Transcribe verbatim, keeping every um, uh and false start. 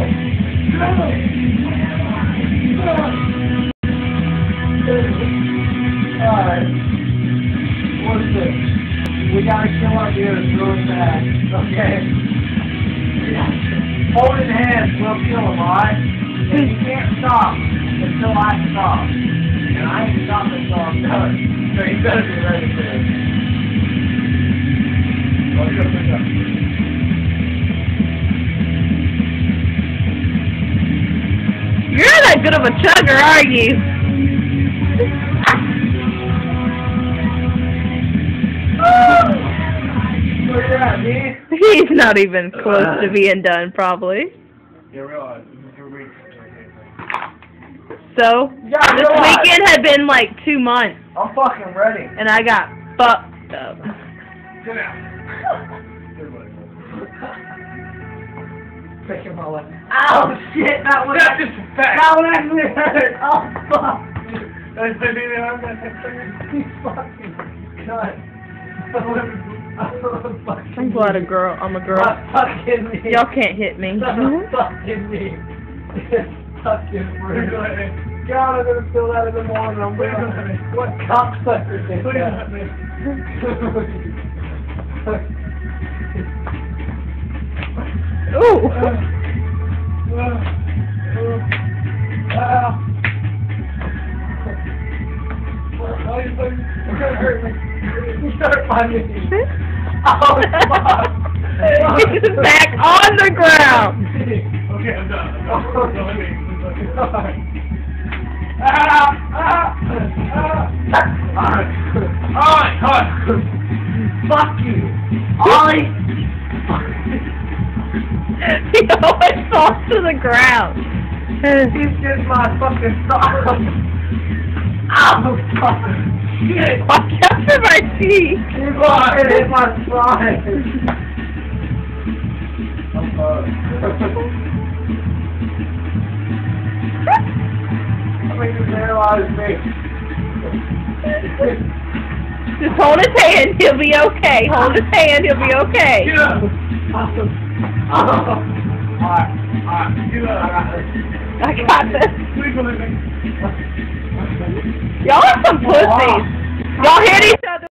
Alright. What's this? We gotta kill our beers really fast. Okay? Holding hands, we'll kill them, alright? And you can't stop until I stop. And I ain't stopping until I'm done. So you better be ready for this. Oh, you're gonna pick up. You're not that good of a chugger, are you? Where you at, man? He's not even close to being done, probably. Yeah, realize. So, this weekend had been like two months, I'm fucking ready. and I got fucked up. Get out. Taking my leg. Ow, shit, that was That's just a fact. That one actually hurt. Oh, fuck. That's the thing that I'm gonna You fucking cunt. I'm glad a girl. I'm a girl. Stop fucking me. Y'all can't hit me. Stop fucking me. It's fucking rude. God, I'm gonna feel that in the morning. I'm gonna. What cocksucker did that? Ooh. Oh, fuck. He's back on the ground. Okay, I'm done. Oh, No, let me. Ah, ah, ah. Alright, cut. Fuck you. Ollie. He always falls to the ground. He's just my fucking sock. Ow, fuck. Shit. Watch out for my teeth. You fucking hit my side. I mean, you paralyzed me. Just hold his hand. He'll be okay. Hold his hand. He'll be okay. Get up. Awesome. Oh. Alright, alright. Get up. I got this. Please believe me. Y'all are some pussies. Y'all hit each other.